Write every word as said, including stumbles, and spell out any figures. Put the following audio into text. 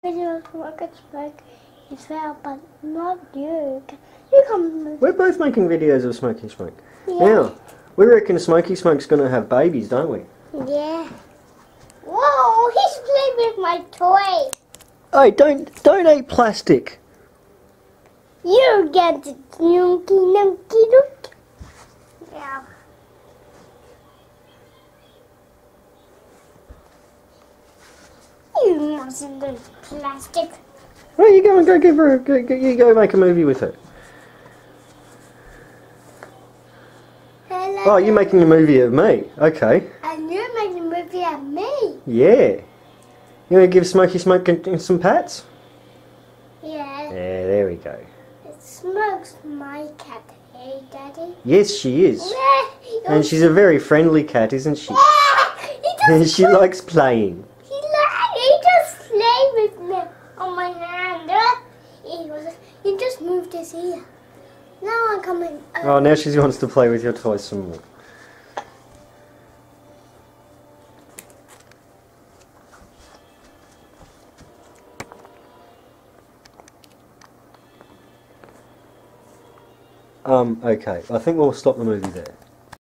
Videos from I could smoke is fair, but not you. You come. We're both making videos of Smokey Smoke. Yeah. Now, we reckon Smokey Smoke's going to have babies, don't we? Yeah. Whoa, he's playing with my toy. Hey, don't don't eat plastic. You get the nunky nunky nunk. Yeah. You mustn't do plastic. Well, you go and go give her. A, go, go- you go make a movie with her. Hello. Oh, you're making a movie of me. Okay. And you're making a movie of me. Yeah. You want to give Smokey Smoke some pats? Yeah. Yeah, there we go. It smokes my cat. Hey, Daddy. Yes, she is. Yeah. And she's a very friendly cat, isn't she? Yeah. He And just she likes playing. He, li- he just played with me on my hand. Uh, He was. He just moved his ear. Now I'm coming. Uh, Oh, now she wants to play with your toys some more. Um, okay. I think we'll stop the movie there.